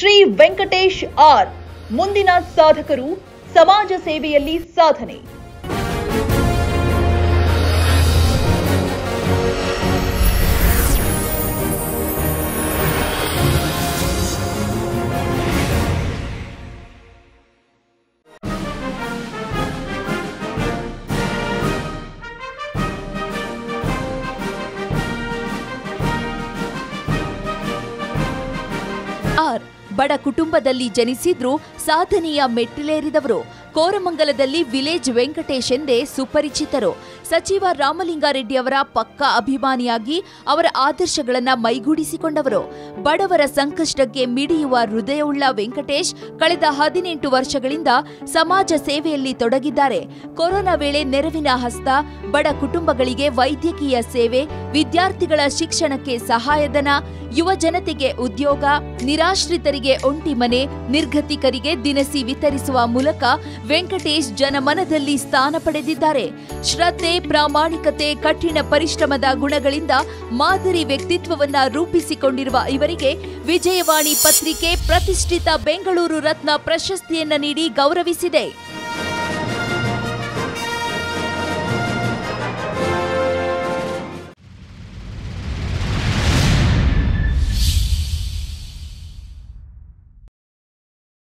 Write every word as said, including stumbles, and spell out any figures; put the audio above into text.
Shri Venkatesh R ಮುಂದಿನ ಸಾಧಕರು, ಸಮಾಜ ಸೇವೆಯಲ್ಲಿ ಸಾಧನೆ. ಆರ್ ಬಡ ಕುಟುಂಬದಲ್ಲಿ ಜನಿಸಿದ್ರು ಸಾಧನೆಯ ಮೆಟ್ಟಿಲೇರಿದವರು. ಕೋರಮಂಗಲದಲ್ಲಿ ವಿಲೇಜ್ ವೆಂಕಟೇಶ್ ಎಂದೇ ಸುಪರಿಚಿತರು. ಸಚಿವ ರಾಮಲಿಂಗಾರೆಡ್ಡಿ ಅವರ ಪಕ್ಕಾ ಅಭಿಮಾನಿಯಾಗಿ ಅವರ ಆದರ್ಶಗಳನ್ನ ಮೈಗೂಡಿಸಿಕೊಂಡವರು. ಬಡವರ ಸಂಕಷ್ಟಕ್ಕೆ ಮಿಡಿಯುವ ಹೃದಯವುಳ್ಳ ವೆಂಕಟೇಶ್ ಕಳೆದ ಹದಿನೆಂಟು ವರ್ಷಗಳಿಂದ ಸಮಾಜ ಸೇವೆಯಲ್ಲಿ ತೊಡಗಿದ್ದಾರೆ. ಕೊರೋನಾ ವೇಳೆ ನೆರವಿನ ಹಸ್ತ, ಬಡ ಕುಟುಂಬಗಳಿಗೆ ವೈದ್ಯಕೀಯ ಸೇವೆ, ವಿದ್ಯಾರ್ಥಿಗಳ ಶಿಕ್ಷಣಕ್ಕೆ ಸಹಾಯಧನ, ಯುವ ಜನತೆಗೆ ಉದ್ಯೋಗ, ನಿರಾಶ್ರಿತರಿಗೆ ಒಂಟಿ ಮನೆ, ನಿರ್ಗತಿಕರಿಗೆ ದಿನಸಿ ವಿತರಿಸುವ ಮೂಲಕ ವೆಂಕಟೇಶ್ ಜನಮನದಲ್ಲಿ ಸ್ಥಾನ ಪಡೆದಿದ್ದಾರೆ. ಶ್ರದ್ಧೆ, ಪ್ರಾಮಾಣಿಕತೆ, ಕಠಿಣ ಪರಿಶ್ರಮದ ಗುಣಗಳಿಂದ ಮಾದರಿ ವ್ಯಕ್ತಿತ್ವವನ್ನ ರೂಪಿಸಿಕೊಂಡಿರುವ ಇವರಿಗೆ ವಿಜಯವಾಣಿ ಪತ್ರಿಕೆ ಪ್ರತಿಷ್ಠಿತ ಬೆಂಗಳೂರು ರತ್ನ ಪ್ರಶಸ್ತಿಯನ್ನ ನೀಡಿ ಗೌರವಿಸಿದೆ.